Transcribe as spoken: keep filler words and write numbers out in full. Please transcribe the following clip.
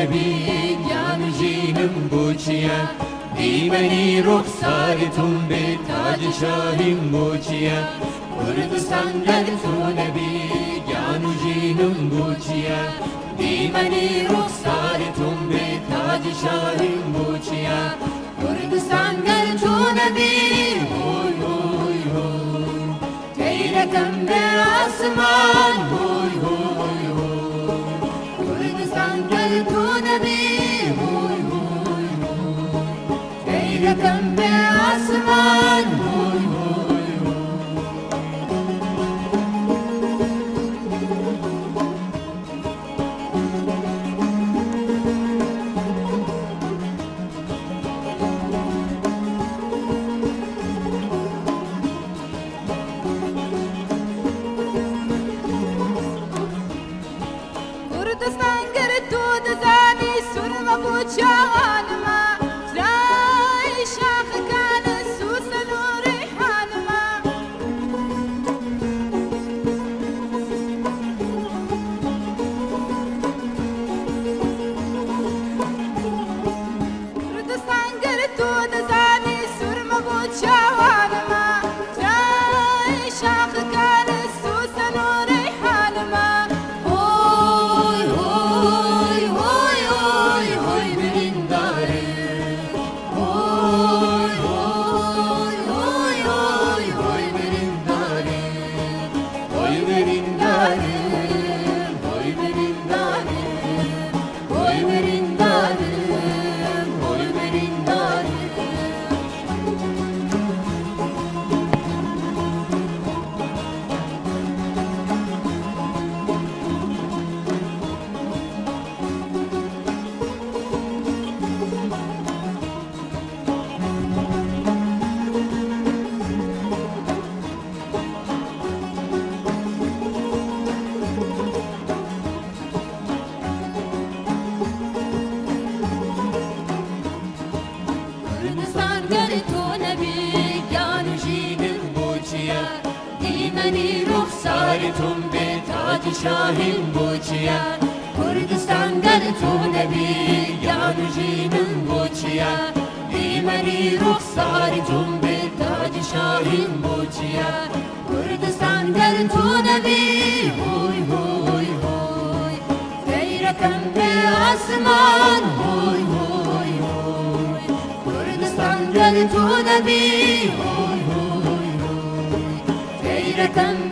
نبی گیان جینم بوچیه دیمنی رخسارتون به تاج شاهیم بوچیه کردستان گر تو نبی گیان جینم بوچیه دیمنی رخسارتون به تاج شاهیم بوچیه کردستان گر تو نبی هوی هوی هوی تیرکم به آسمان هوی هوی هوی کردستان گر تو نبی هوی هوی هوی تیرکم به آسمان هوی هوی کردستان گر تو دزانی سرما بوچان ما جای شاخ کان سوسن و ریحان ما کردستان گر تو دزانی سرما بوچان ما جای شاخ کان سوسن و ریحان ما کردستان گر تو نبی گیان جینم بوچیه دیمنی رخسارتون به تاج شاهیم بوچیه کردستان گر تو نبی گیان جینم بوچیه دیمنی رخسارتون به تاج شاهیم بوچیه کردستان گر تو نبی هوی هوی هوی تیرکم به آسمان هوی هوی هوی کردستان گر تو نبی هوی هوی هوی تیرکم